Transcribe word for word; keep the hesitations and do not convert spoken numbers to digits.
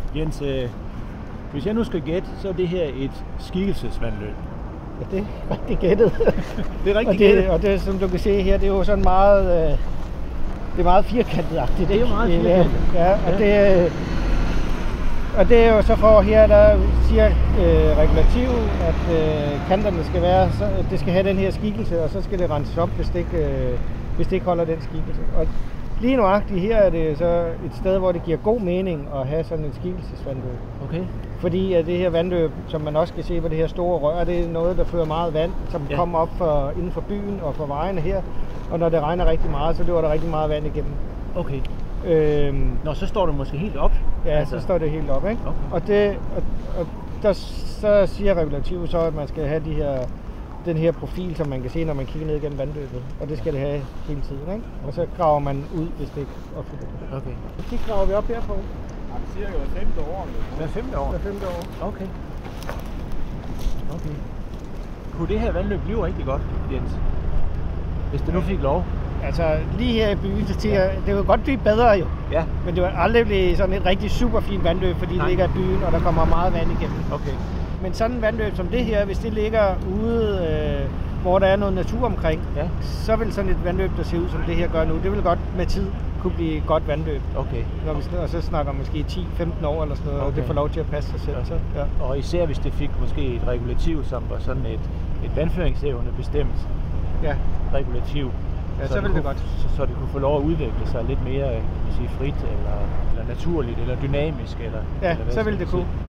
Jens, øh, hvis jeg nu skal gætte, så er det her et skikkelsesvandløb. Ja, det er rigtig gættet. Det er rigtig og det, gættet. Og det, som du kan se her, det er jo sådan meget, øh, det er meget firkantet-agtigt. Det er jo meget firkantet. Ja, og, ja. Det, øh, og det er jo så for her, der siger øh, regulativ, at øh, kanterne skal være, så, det skal have den her skikkelse, og så skal det renses op, hvis det ikke, øh, hvis det ikke holder den skikkelse. Og lige nuagtigt her er det så et sted, hvor det giver god mening at have sådan et skikkelsesvandløb. Okay. Fordi at det her vandløb, som man også kan se på det her store rør, det er noget, der fører meget vand, som ja. kommer op for, inden for byen og for vejene her. Og når det regner rigtig meget, så løber der rigtig meget vand igennem. Okay. Øhm, Nå, så står det måske helt op? Ja, altså. så står det helt op, ikke? Okay. Og, det, og, og der, så siger regulativet så, at man skal have de her, den her profil, som man kan se, når man kigger ned igennem vandløbet. Og det skal det have hele tiden, ikke? Og så graver man ud, hvis det ikke opfylder det. Okay. Det graver vi op her på. Cirka hver femte år. Hver femte år? Hver femte år. Okay. Okay. Kunne det her vandløb blive rigtig godt, Jens? Hvis det nu fik lov? Altså lige her i byen, så tænker jeg, det vil godt blive bedre jo. Ja. Men det vil aldrig blive sådan et rigtig super fint vandløb, fordi Nej. det ligger i byen, og der kommer meget vand igennem. Okay. Men sådan et vandløb som det her, hvis det ligger ude, øh, hvor der er noget natur omkring, ja. så vil sådan et vandløb, der ser ud som det her gør nu, det vil godt med tid kunne blive et godt vandløb. Okay. Når vi, og så snakker måske ti femten år eller sådan noget, okay. og det får lov til at passe sig selv. Okay. Så, ja. Og især hvis det fik måske et regulativ, som var sådan et, et vandføringsevne bestemt ja. regulativ. Ja, så, så vil det, det kunne, godt. Så, så det kunne få lov at udvikle sig lidt mere kan man sige, frit, eller, eller naturligt, eller dynamisk. Eller, ja, eller hvad så vil det kunne.